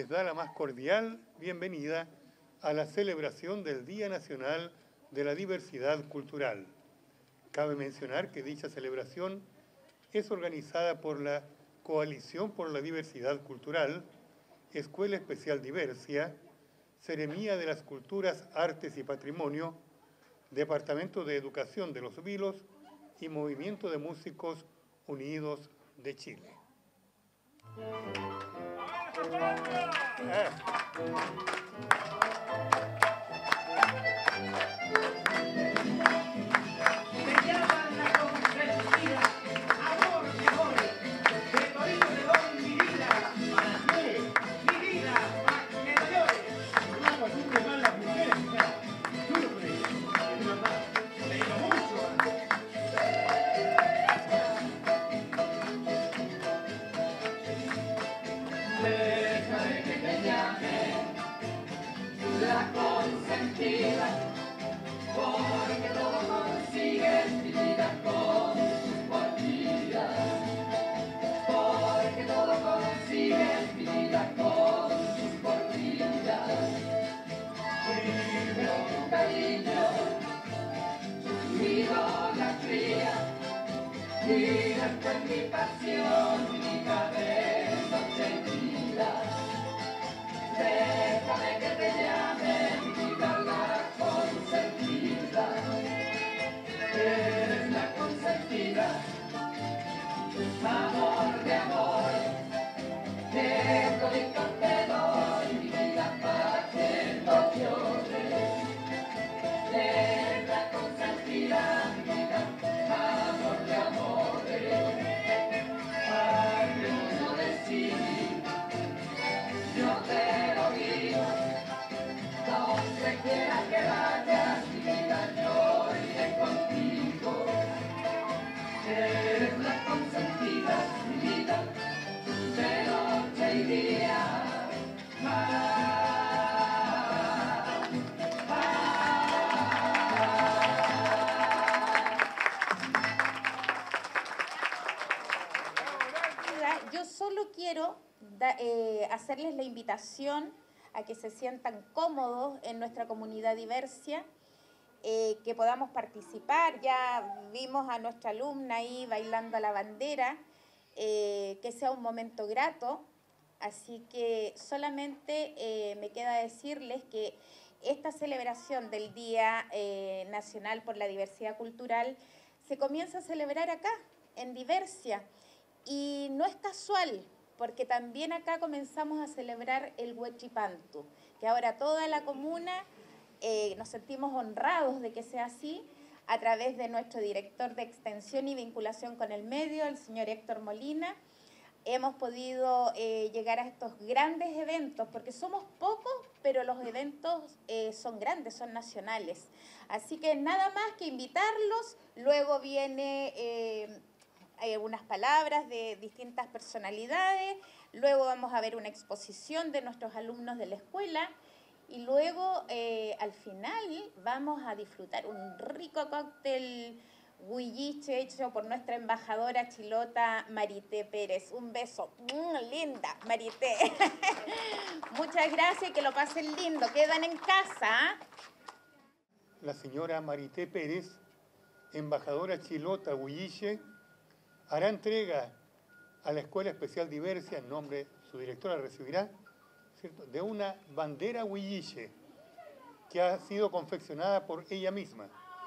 da la más cordial bienvenida a la celebración del Día Nacional de la Diversidad Cultural. Cabe mencionar que dicha celebración es organizada por la Coalición por la Diversidad Cultural, Escuela Especial Diversia, Seremía de las Culturas, Artes y Patrimonio, Departamento de Educación de Los Vilos y Movimiento de Músicos Unidos de Chile. Yo solo quiero hacerles la invitación a que se sientan cómodos en nuestra comunidad diversia, que podamos participar. Ya vimos a nuestra alumna ahí bailando a la bandera, que sea un momento grato. Así que solamente me queda decirles que esta celebración del Día Nacional por la Diversidad Cultural se comienza a celebrar acá, en Diversia. Y no es casual, porque también acá comenzamos a celebrar el Huechipantu, que ahora toda la comuna nos sentimos honrados de que sea así, a través de nuestro director de Extensión y Vinculación con el Medio, el señor Héctor Molina. Hemos podido llegar a estos grandes eventos, porque somos pocos, pero los eventos son grandes, son nacionales. Así que nada más que invitarlos. Luego viene unas palabras de distintas personalidades, luego vamos a ver una exposición de nuestros alumnos de la escuela y luego al final vamos a disfrutar un rico cóctel huilliche hecho por nuestra embajadora chilota Marité Pérez. Un beso, linda Marité. Muchas gracias y que lo pasen lindo, quedan en casa. La señora Marité Pérez, embajadora chilota huilliche, hará entrega a la Escuela Especial Diversia, en nombre, su directora recibirá, ¿cierto?, de una bandera huilliche que ha sido confeccionada por ella misma.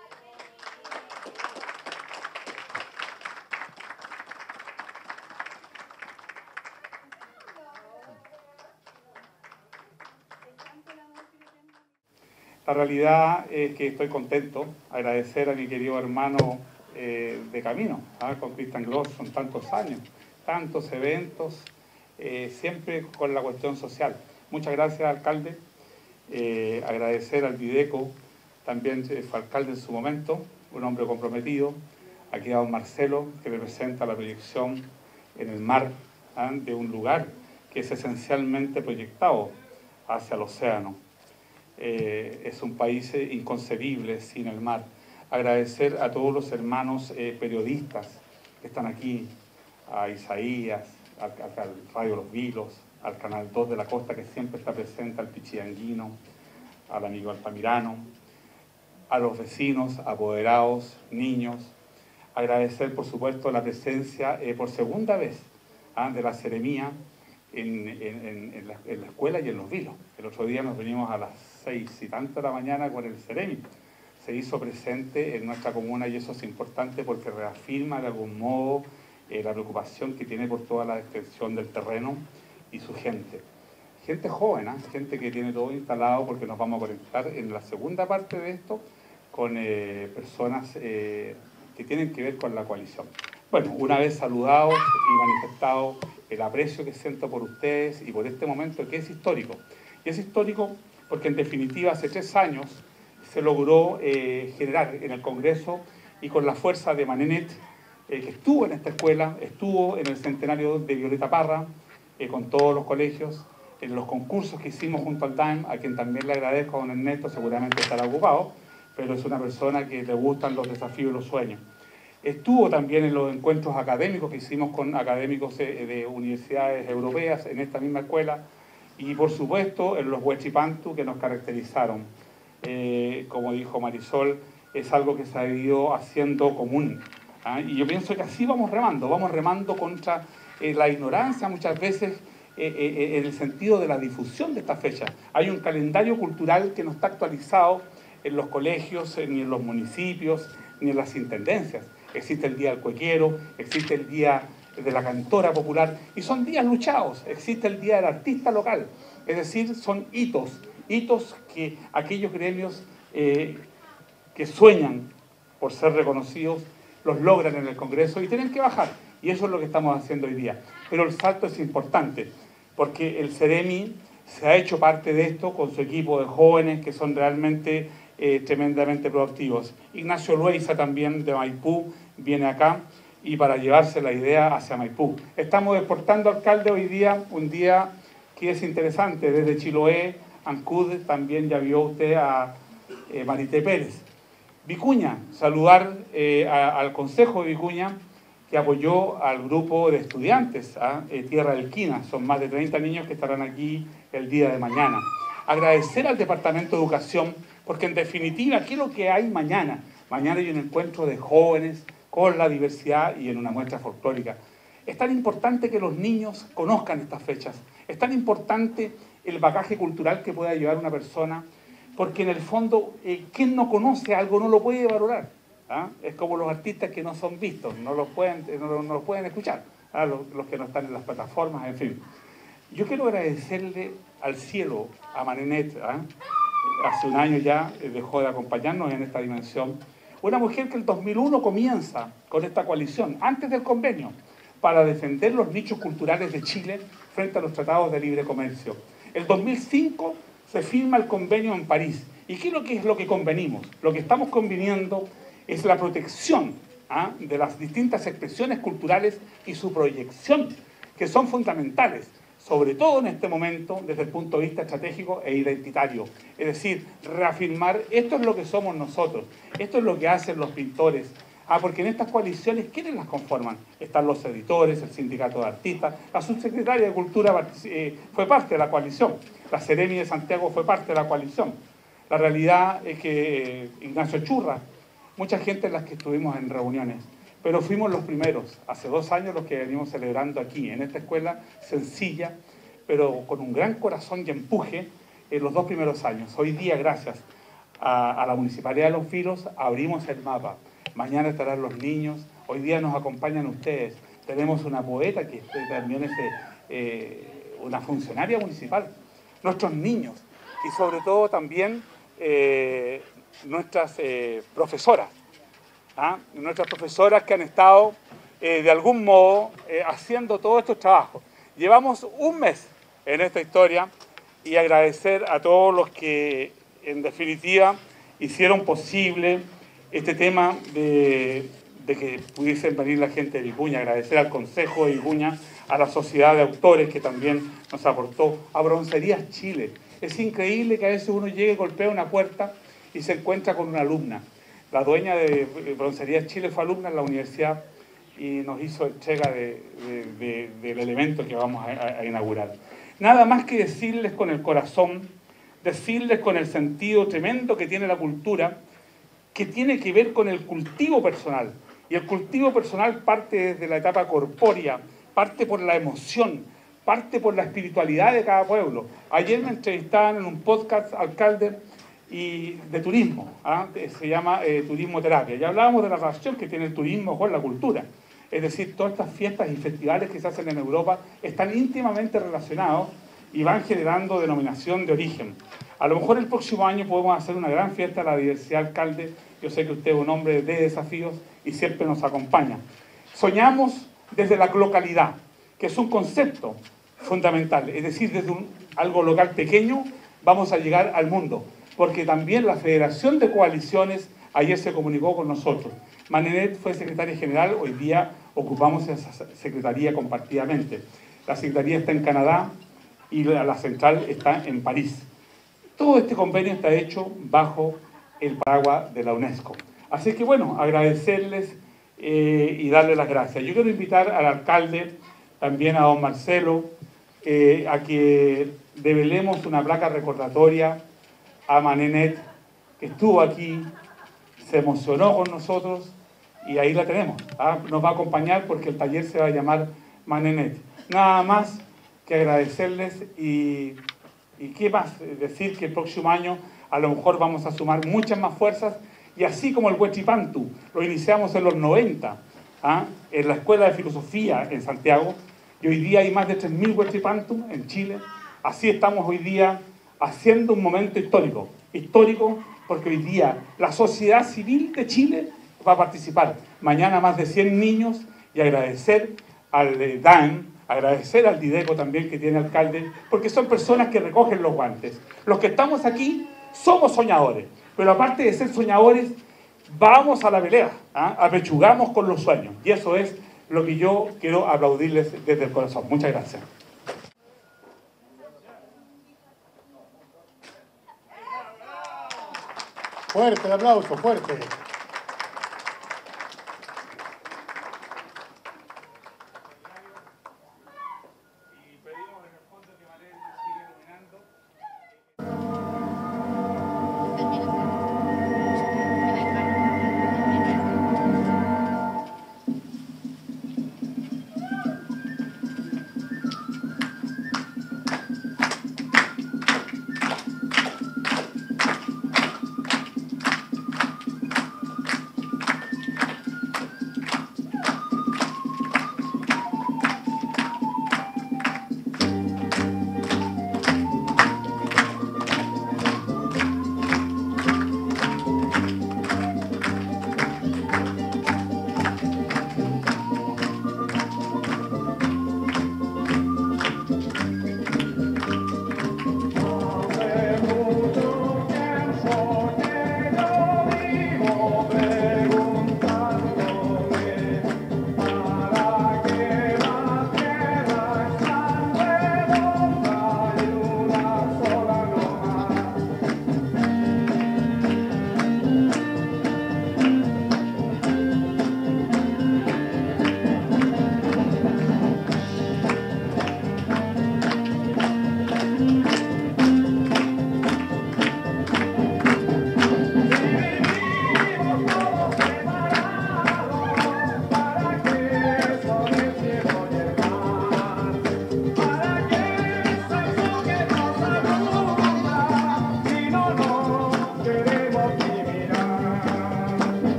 La realidad es que estoy contento, agradecer a mi querido hermano de camino, con Cristian Gross, son tantos años, tantos eventos, siempre con la cuestión social. Muchas gracias, alcalde. Agradecer al Videco, también fue alcalde en su momento, un hombre comprometido. Aquí a don Marcelo, que representa la proyección en el mar, de un lugar que es esencialmente proyectado hacia el océano. Es un país inconcebible sin el mar. Agradecer a todos los hermanos periodistas que están aquí, a Isaías, al Radio Los Vilos, al Canal 2 de la Costa, que siempre está presente, al Pichianguino, al amigo Altamirano, a los vecinos, apoderados, niños. Agradecer, por supuesto, la presencia por segunda vez de la Seremía en la escuela y en Los Vilos. El otro día nos venimos a las 6 y tanto de la mañana con el Seremi. Se hizo presente en nuestra comuna y eso es importante porque reafirma de algún modo la preocupación que tiene por toda la extensión del terreno y su gente. Gente joven, gente que tiene todo instalado, porque nos vamos a conectar en la segunda parte de esto con personas que tienen que ver con la coalición. Bueno, una vez saludados y manifestados el aprecio que siento por ustedes y por este momento que es histórico. Y es histórico porque en definitiva hace 3 años se logró generar en el Congreso y con la fuerza de Manenet, que estuvo en esta escuela, estuvo en el centenario de Violeta Parra, con todos los colegios, en los concursos que hicimos junto al DAEM, a quien también le agradezco a don Ernesto, seguramente estará ocupado, pero es una persona que le gustan los desafíos y los sueños. Estuvo también en los encuentros académicos que hicimos con académicos de universidades europeas en esta misma escuela, y por supuesto en los Huachipantu que nos caracterizaron. Como dijo Marisol, es algo que se ha ido haciendo común. Y yo pienso que así vamos remando contra la ignorancia muchas veces en el sentido de la difusión de esta fecha. Hay un calendario cultural que no está actualizado en los colegios, ni en los municipios, ni en las intendencias. Existe el Día del Cuequero, existe el Día de la Cantora Popular, y son días luchados. Existe el Día del Artista Local, es decir, son hitos que aquellos gremios que sueñan por ser reconocidos los logran en el Congreso y tienen que bajar, y eso es lo que estamos haciendo hoy día. Pero el salto es importante, porque el Seremi se ha hecho parte de esto con su equipo de jóvenes que son realmente tremendamente proactivos. Ignacio Lueiza también de Maipú viene acá y para llevarse la idea hacia Maipú. Estamos exportando, alcalde, hoy día, un día que es interesante, desde Chiloé, Ancud, también ya vio usted a Marité Pérez. Vicuña, saludar al Consejo de Vicuña, que apoyó al grupo de estudiantes, Tierra del Quina. Son más de 30 niños que estarán aquí el día de mañana. Agradecer al Departamento de Educación, porque en definitiva, ¿qué es lo que hay mañana? Mañana hay un encuentro de jóvenes con la diversidad y en una muestra folclórica. Es tan importante que los niños conozcan estas fechas. Es tan importante el bagaje cultural que pueda llevar una persona, porque en el fondo, quien no conoce algo no lo puede valorar. Es como los artistas que no son vistos, no los pueden escuchar, los que no están en las plataformas, en fin. Yo quiero agradecerle al cielo, a Manenet, hace un año ya dejó de acompañarnos en esta dimensión, una mujer que en 2001 comienza con esta coalición, antes del convenio, para defender los nichos culturales de Chile frente a los tratados de libre comercio. El 2005 se firma el convenio en París. ¿Y qué es lo que convenimos? Lo que estamos conveniendo es la protección de las distintas expresiones culturales y su proyección, que son fundamentales, sobre todo en este momento desde el punto de vista estratégico e identitario. Es decir, reafirmar, esto es lo que somos nosotros, esto es lo que hacen los pintores. Porque en estas coaliciones, ¿quiénes las conforman? Están los editores, el sindicato de artistas, la subsecretaria de Cultura fue parte de la coalición, la Seremi de Santiago fue parte de la coalición. La realidad es que Ignacio Churra, mucha gente en las que estuvimos en reuniones, pero fuimos los primeros, hace 2 años los que venimos celebrando aquí, en esta escuela sencilla, pero con un gran corazón y empuje en los 2 primeros años. Hoy día, gracias a la Municipalidad de Los Vilos, abrimos el mapa. Mañana estarán los niños, hoy día nos acompañan ustedes. Tenemos una poeta que también es una funcionaria municipal, nuestros niños y sobre todo también nuestras profesoras. Nuestras profesoras que han estado de algún modo haciendo todos estos trabajos. Llevamos un mes en esta historia y agradecer a todos los que en definitiva hicieron posible este tema de que pudiesen venir la gente de Vicuña, agradecer al Consejo de Vicuña, a la Sociedad de Autores que también nos aportó, a Broncerías Chile. Es increíble que a veces uno llegue, golpea una puerta y se encuentra con una alumna. La dueña de Broncerías Chile fue alumna en la universidad y nos hizo entrega del elemento que vamos a inaugurar. Nada más que decirles con el corazón, decirles con el sentido tremendo que tiene la cultura, que tiene que ver con el cultivo personal. Y el cultivo personal parte desde la etapa corpórea, parte por la emoción, parte por la espiritualidad de cada pueblo. Ayer me entrevistaban en un podcast, alcalde, de turismo, se llama Turismo Terapia, y hablábamos de la relación que tiene el turismo con la cultura. Es decir, todas estas fiestas y festivales que se hacen en Europa están íntimamente relacionados y van generando denominación de origen. A lo mejor el próximo año podemos hacer una gran fiesta de la diversidad, alcalde. Yo sé que usted es un hombre de desafíos y siempre nos acompaña. Soñamos desde la localidad, que es un concepto fundamental. Es decir, desde algo local pequeño vamos a llegar al mundo. Porque también la Federación de Coaliciones ayer se comunicó con nosotros. Manenet fue secretaria general, hoy día ocupamos esa secretaría compartidamente. La secretaría está en Canadá y la central está en París. Todo este convenio está hecho bajo el paraguas de la UNESCO. Así que bueno, agradecerles y darles las gracias. Yo quiero invitar al alcalde, también a don Marcelo, a que develemos una placa recordatoria a Manenet, que estuvo aquí, se emocionó con nosotros y ahí la tenemos. Nos va a acompañar porque el taller se va a llamar Manenet. Nada más que agradecerles y qué más decir que el próximo año a lo mejor vamos a sumar muchas más fuerzas y así como el Huechipantu lo iniciamos en los 90 en la Escuela de Filosofía en Santiago y hoy día hay más de 3.000 Huechipantu en Chile. Así estamos hoy día haciendo un momento histórico porque hoy día la sociedad civil de Chile va a participar. Mañana más de 100 niños y agradecer al DAN, agradecer al Dideco también que tiene alcalde, porque son personas que recogen los guantes. Los que estamos aquí somos soñadores, pero aparte de ser soñadores, vamos a la pelea, apechugamos con los sueños. Y eso es lo que yo quiero aplaudirles desde el corazón. Muchas gracias. Fuerte el aplauso, fuerte.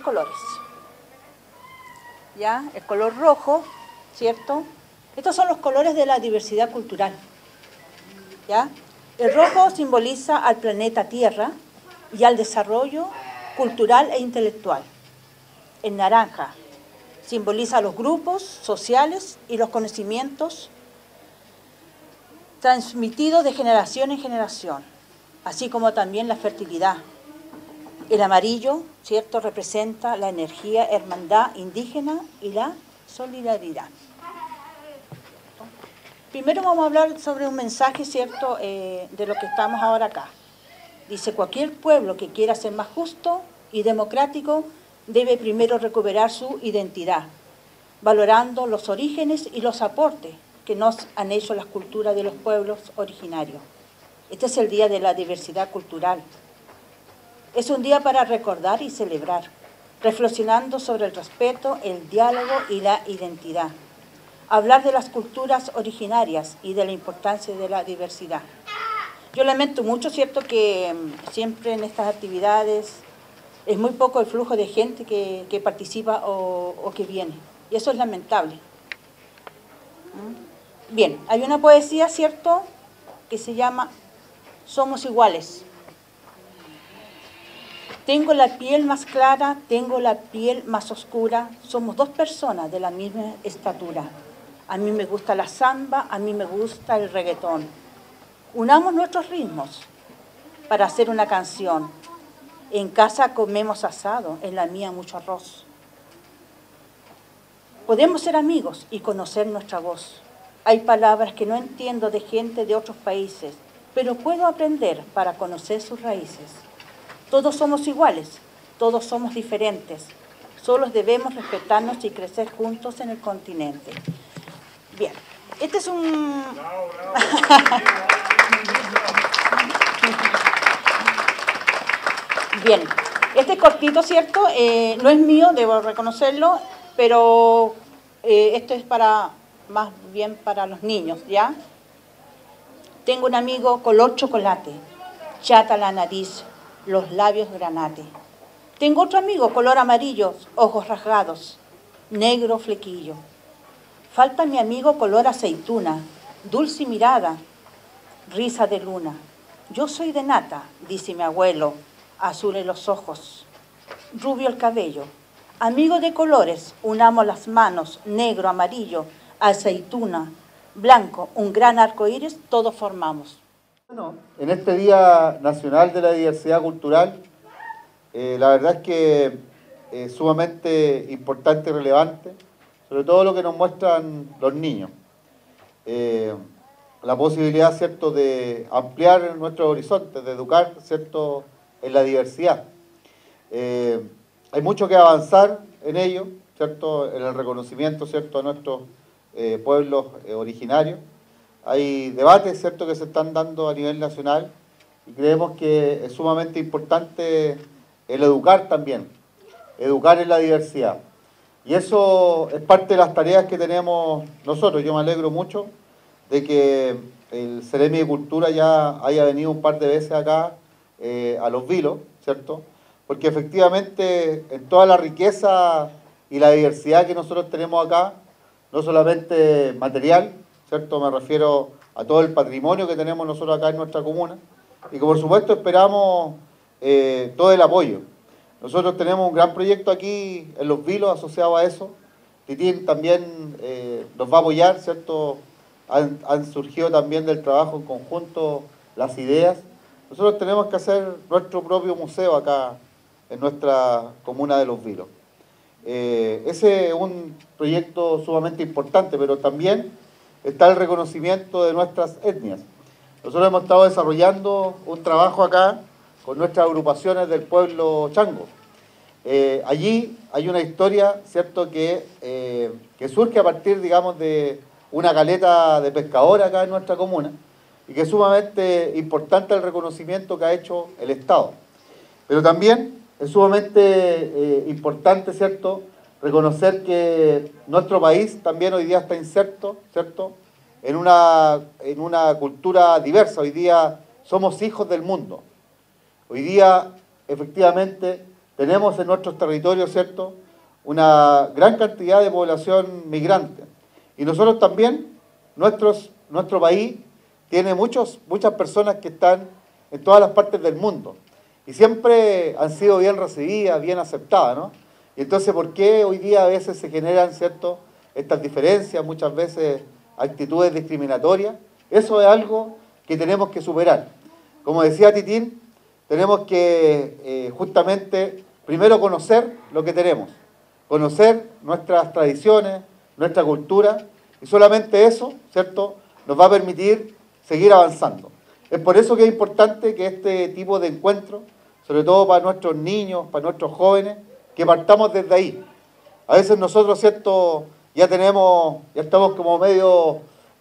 colores. ¿Ya? El color rojo, ¿cierto? Estos son los colores de la diversidad cultural. ¿Ya? El rojo simboliza al planeta Tierra y al desarrollo cultural e intelectual. El naranja simboliza a los grupos sociales y los conocimientos transmitidos de generación en generación, así como también la fertilidad. El amarillo, ¿cierto?, representa la energía, hermandad indígena y la solidaridad. Primero vamos a hablar sobre un mensaje, ¿cierto?, de lo que estamos ahora acá. Dice, cualquier pueblo que quiera ser más justo y democrático debe primero recuperar su identidad, valorando los orígenes y los aportes que nos han hecho las culturas de los pueblos originarios. Este es el Día de la Diversidad Cultural. Es un día para recordar y celebrar, reflexionando sobre el respeto, el diálogo y la identidad. Hablar de las culturas originarias y de la importancia de la diversidad. Yo lamento mucho, ¿cierto?, que siempre en estas actividades es muy poco el flujo de gente que participa o que viene. Y eso es lamentable. Bien, hay una poesía, ¿cierto?, que se llama Somos iguales. Tengo la piel más clara, tengo la piel más oscura, somos dos personas de la misma estatura. A mí me gusta la samba, a mí me gusta el reggaetón. Unamos nuestros ritmos para hacer una canción. En casa comemos asado, en la mía mucho arroz. Podemos ser amigos y conocer nuestra voz. Hay palabras que no entiendo de gente de otros países, pero puedo aprender para conocer sus raíces. Todos somos iguales, todos somos diferentes. Solo debemos respetarnos y crecer juntos en el continente. Bien, este es un... Bravo, bravo. Bien, este cortito, ¿cierto? No es mío, debo reconocerlo, pero esto es para, más bien para los niños, ¿ya? Tengo un amigo color chocolate, chata la nariz, los labios granate. Tengo otro amigo color amarillo, ojos rasgados, negro flequillo. Falta mi amigo color aceituna, dulce mirada, risa de luna. Yo soy de nata, dice mi abuelo, azul en los ojos, rubio el cabello. Amigo de colores, unamos las manos, negro, amarillo, aceituna, blanco, un gran arco iris, todos formamos. Bueno, en este Día Nacional de la Diversidad Cultural, la verdad es que es sumamente importante y relevante, sobre todo lo que nos muestran los niños. La posibilidad, ¿cierto?, de ampliar nuestros horizontes, de educar, ¿cierto?, en la diversidad. Hay mucho que avanzar en ello, ¿cierto?, en el reconocimiento, ¿cierto?, a nuestros pueblos originarios. Hay debates, ¿cierto?, que se están dando a nivel nacional y creemos que es sumamente importante el educar también, educar en la diversidad. Y eso es parte de las tareas que tenemos nosotros. Yo me alegro mucho de que el Ceremi de Cultura ya haya venido un par de veces acá a Los Vilos, ¿cierto? Porque efectivamente en toda la riqueza y la diversidad que nosotros tenemos acá, no solamente material, ¿cierto? Me refiero a todo el patrimonio que tenemos nosotros acá en nuestra comuna y que por supuesto esperamos todo el apoyo. Nosotros tenemos un gran proyecto aquí en Los Vilos asociado a eso. Titín también nos va a apoyar, ¿cierto? Han surgido también del trabajo en conjunto las ideas. Nosotros tenemos que hacer nuestro propio museo acá en nuestra comuna de Los Vilos. Ese es un proyecto sumamente importante, pero también está el reconocimiento de nuestras etnias. Nosotros hemos estado desarrollando un trabajo acá con nuestras agrupaciones del pueblo chango. Allí hay una historia, ¿cierto?, que surge a partir, digamos, de una caleta de pescadores acá en nuestra comuna y que es sumamente importante el reconocimiento que ha hecho el Estado. Pero también es sumamente importante, ¿cierto?, reconocer que nuestro país también hoy día está inserto, ¿cierto?, en una cultura diversa. Hoy día somos hijos del mundo. Hoy día, efectivamente, tenemos en nuestros territorios, ¿cierto?, una gran cantidad de población migrante. Y nosotros también, nuestro país tiene muchas personas que están en todas las partes del mundo. Y siempre han sido bien recibidas, bien aceptadas, ¿no? Y entonces, ¿por qué hoy día a veces se generan, ¿cierto?, estas diferencias, muchas veces actitudes discriminatorias? Eso es algo que tenemos que superar. Como decía Titín, tenemos que justamente primero conocer lo que tenemos, conocer nuestras tradiciones, nuestra cultura, y solamente eso, ¿cierto?, nos va a permitir seguir avanzando. Es por eso que es importante que este tipo de encuentros, sobre todo para nuestros niños, para nuestros jóvenes, que partamos desde ahí. A veces nosotros, ¿cierto?, ya estamos como medio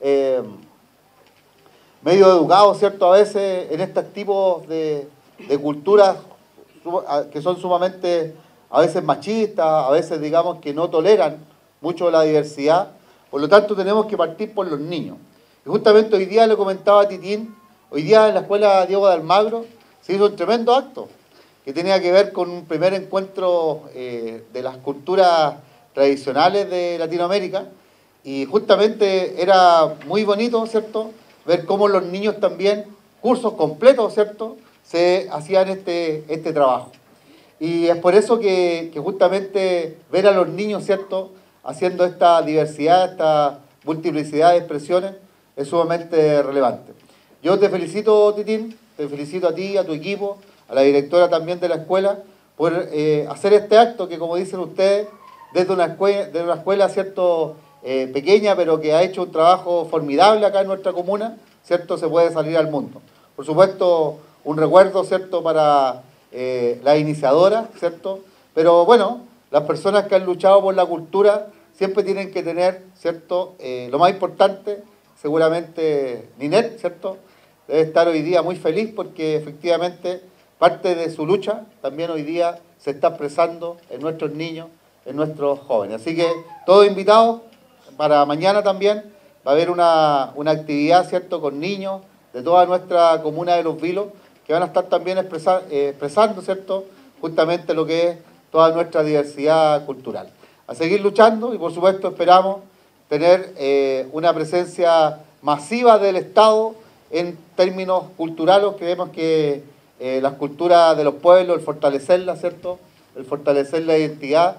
educados, ¿cierto?, a veces en estos tipos de culturas que son sumamente, a veces machistas, a veces digamos que no toleran mucho la diversidad. Por lo tanto, tenemos que partir por los niños. Y justamente hoy día le comentaba a Titín, hoy día en la Escuela Diego de Almagro se hizo un tremendo acto que tenía que ver con un primer encuentro de las culturas tradicionales de Latinoamérica, y justamente era muy bonito, ¿cierto?, ver cómo los niños también, cursos completos, ¿cierto?, se hacían este trabajo. Y es por eso que justamente ver a los niños, ¿cierto?, haciendo esta diversidad, esta multiplicidad de expresiones, es sumamente relevante. Yo te felicito, Titín, te felicito a ti, a tu equipo, a la directora también de la escuela, por hacer este acto que, como dicen ustedes, desde una escuela, ¿cierto?, pequeña, pero que ha hecho un trabajo formidable acá en nuestra comuna, ¿cierto?, se puede salir al mundo. Por supuesto, un recuerdo, ¿cierto?, para la iniciadora, ¿cierto?, pero bueno, las personas que han luchado por la cultura siempre tienen que tener, ¿cierto?, lo más importante, seguramente Ninette, ¿cierto?, debe estar hoy día muy feliz porque efectivamente parte de su lucha también hoy día se está expresando en nuestros niños, en nuestros jóvenes. Así que todos invitados, para mañana también va a haber una actividad, ¿cierto?, con niños de toda nuestra comuna de Los Vilos, que van a estar también expresando, ¿cierto?, justamente lo que es toda nuestra diversidad cultural. A seguir luchando y por supuesto esperamos tener una presencia masiva del Estado en términos culturales. Creemos que las culturas de los pueblos, el fortalecerlas, ¿cierto?, el fortalecer la identidad,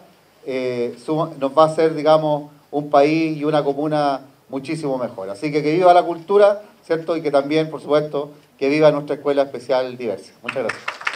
nos va a hacer, digamos, un país y una comuna muchísimo mejor. Así que viva la cultura, ¿cierto?, y que también, por supuesto, que viva nuestra Escuela Especial Diversa. Muchas gracias.